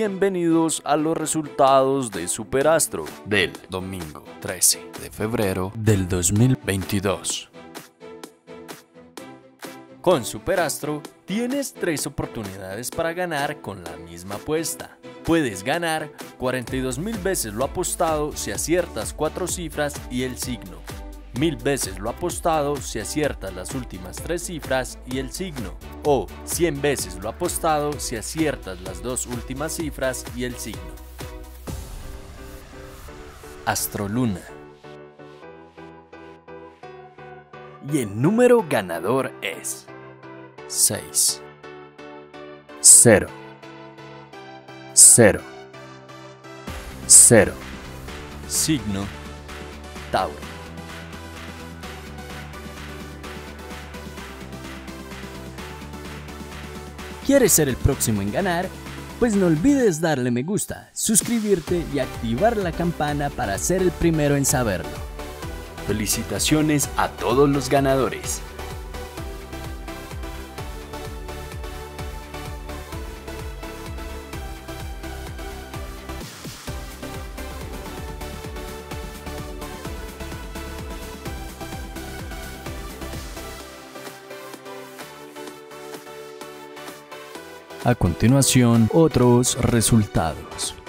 Bienvenidos a los resultados de Superastro del domingo 13 de febrero del 2022. Con Superastro tienes 3 oportunidades para ganar con la misma apuesta. Puedes ganar 42.000 veces lo apostado si aciertas 4 cifras y el signo, 1000 veces lo apostado si aciertas las últimas 3 cifras y el signo, o 100 veces lo apostado si aciertas las 2 últimas cifras y el signo. Astroluna. Y el número ganador es 6 0 0 0. Signo Tauro. ¿Quieres ser el próximo en ganar? Pues no olvides darle me gusta, suscribirte y activar la campana para ser el primero en saberlo. Felicitaciones a todos los ganadores. A continuación, otros resultados.